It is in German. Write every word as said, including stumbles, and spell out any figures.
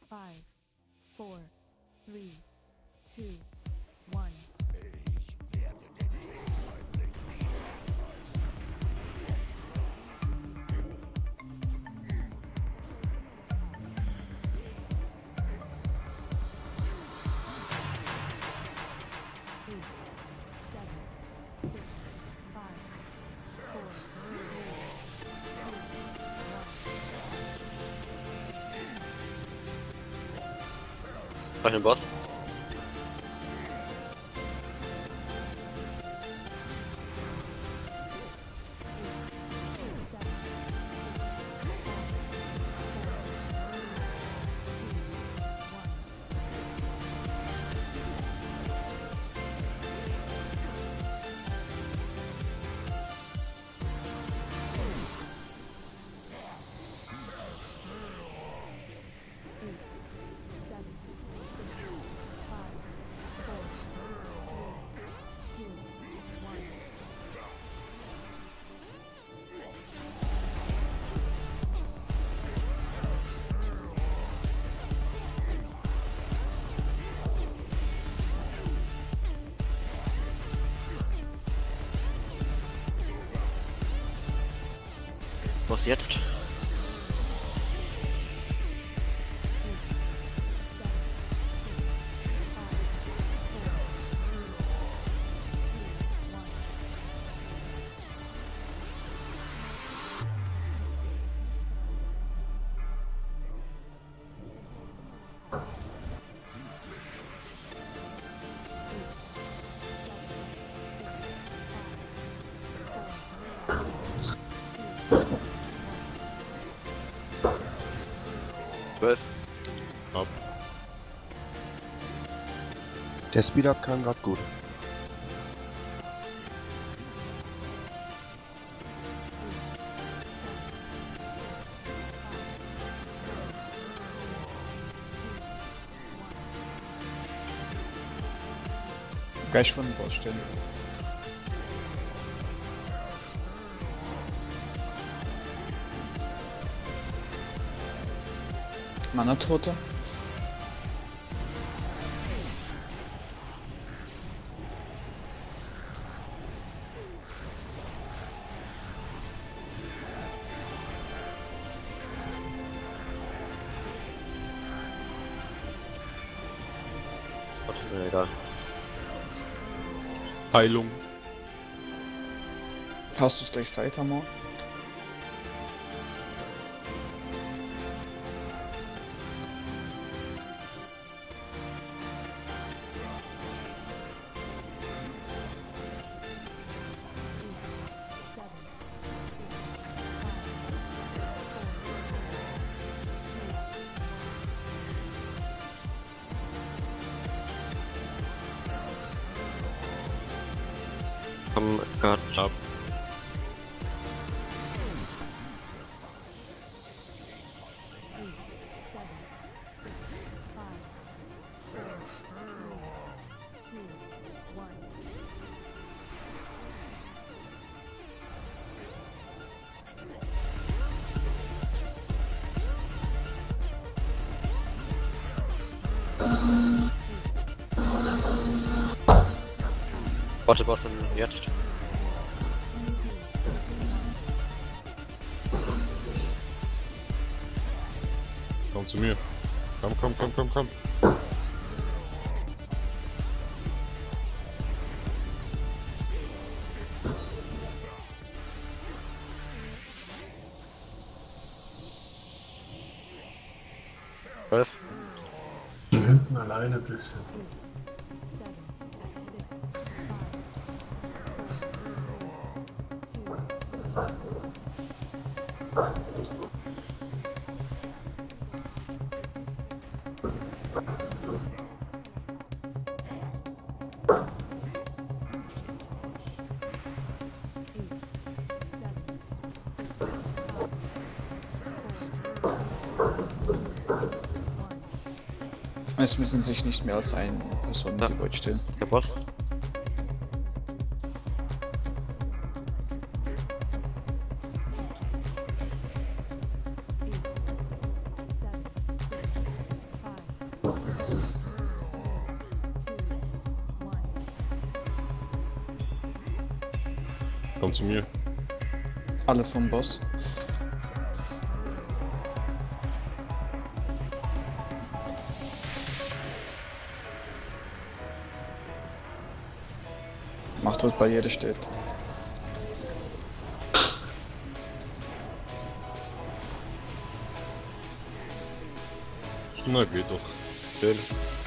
five, four, three, two, one. Mach ich den Boss? Was jetzt? zwölf. Ab. Der Speed-Up kann grad gut. Gleich von der Baustelle. Mana-Tote. Gott, mir egal. Heilung. Hast du es gleich weiter, Mo? Komm, Gott. Ab. Warte, Boss, jetzt. Komm zu mir. Komm, komm, komm, komm, komm. zwölf. Hier hinten alleine ein bisschen. Es müssen sich nicht mehr als eine Person Ja. die Beut stellen. Der Boss. Komm zu mir. Alle vom Boss. Macht, was Barriere steht. Na, geht doch. Stell.